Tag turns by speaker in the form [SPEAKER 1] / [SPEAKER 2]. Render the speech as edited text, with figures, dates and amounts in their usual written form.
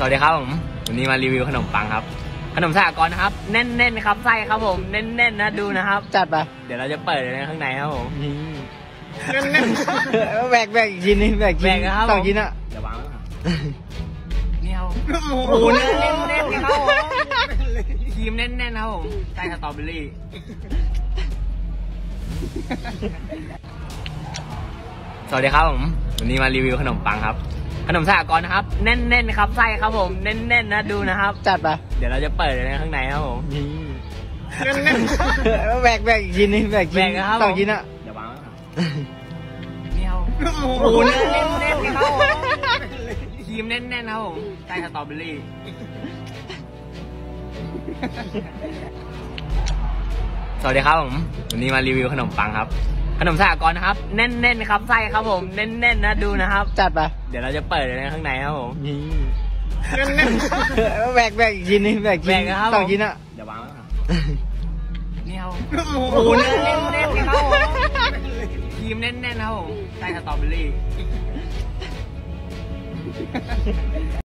[SPEAKER 1] สวัสดีครับผมวันนี้มารีวิวขนมปังครับขนมสหกรณ์นะครับแน่นๆครับไส้ครับผมแน่นๆนะดูนะครับ
[SPEAKER 2] จัดไป
[SPEAKER 1] เดี๋ยวเราจะเปิดเลยข้างในครับผม
[SPEAKER 2] แน่นๆแบกอีกชิ้นนึงแบก
[SPEAKER 1] นะครับ
[SPEAKER 2] 2 ชิ้นอะ
[SPEAKER 1] เดี๋ยววางไว้ครับนี่ครับโอ้โหแน่นๆครับผมครีมแน่นๆครับผมไส้สตรอเบอรี่สวัสดีครับผมวันนี้มารีวิวขนมปังครับขนมสหกรณ์นะครับแน่นๆครับไส้ครับผมแน่นๆนะดูนะครับ
[SPEAKER 2] จัดไป
[SPEAKER 1] เดี๋ยวเราจะเปิดเลยข้างในครับผม
[SPEAKER 2] แน่นๆแบกอีกชิ้นนึงแบก
[SPEAKER 1] นะครับ
[SPEAKER 2] 2 ชิ้นอะ
[SPEAKER 1] เดี๋ยววางไว้ครับนี่ครับโอ้โหแน่นๆครับผมครีมแน่นๆครับผมไส้สตรอเบอรี่สวัสดีครับผมวันนี้มารีวิวขนมปังครับขนมสหกรณ์นะครับแน่นๆครับไส้ครับผมแน่นๆนะดูนะครับ
[SPEAKER 2] จัดไป
[SPEAKER 1] เดี๋ยวเราจะเปิดเลยข้างในครับผม
[SPEAKER 2] แน่นๆแบกอีกชิ้นนึงแบก
[SPEAKER 1] นะครับ
[SPEAKER 2] 2 ชิ้นอะ
[SPEAKER 1] เดี๋ยววางไว้ครับนี่ครับโอ้โหแน่นๆครับผมครีมแน่นๆครับผมไส้สตรอเบอรี่